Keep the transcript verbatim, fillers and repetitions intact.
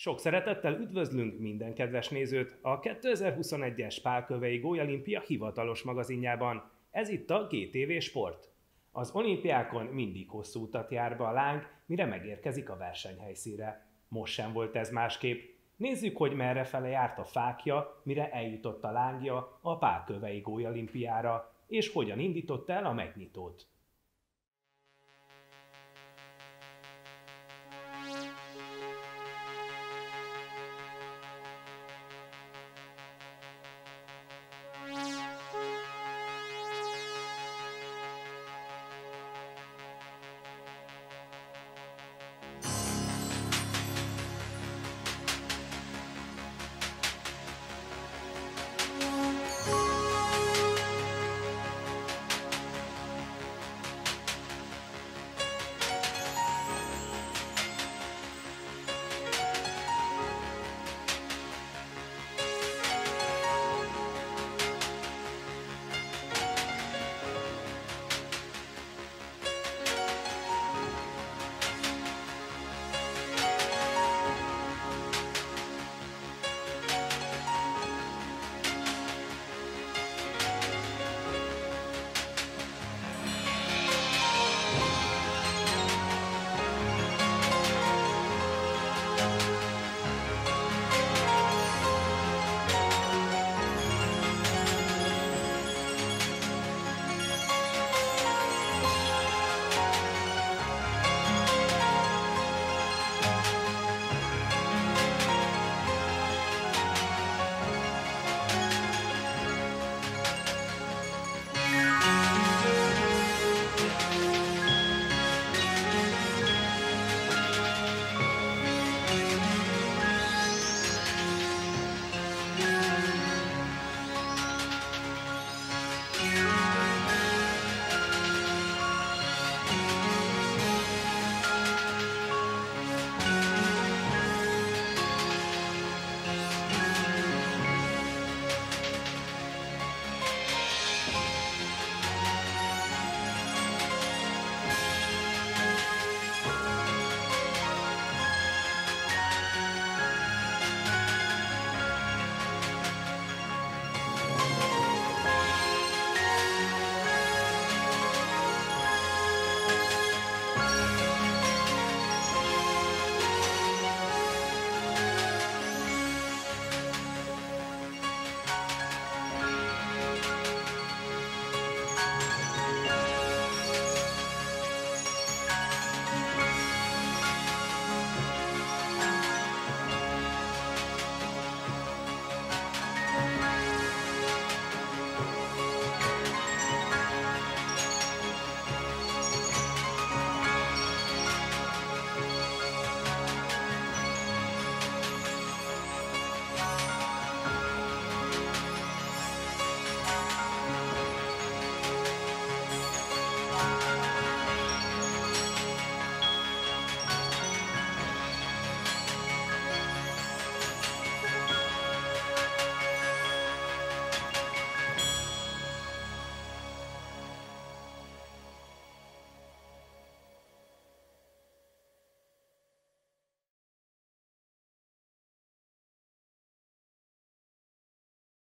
Sok szeretettel üdvözlünk minden kedves nézőt a kétezer-huszonegyes Pálkövei Gólyalimpia hivatalos magazinjában. Ez itt a gé té vé Sport. Az olimpiákon mindig hosszú utat jár be a láng, mire megérkezik a versenyhelyszínre. Most sem volt ez másképp. Nézzük, hogy merrefele járt a fákja, mire eljutott a lángja a Pálkövei Gólyalimpiára, és hogyan indította el a megnyitót.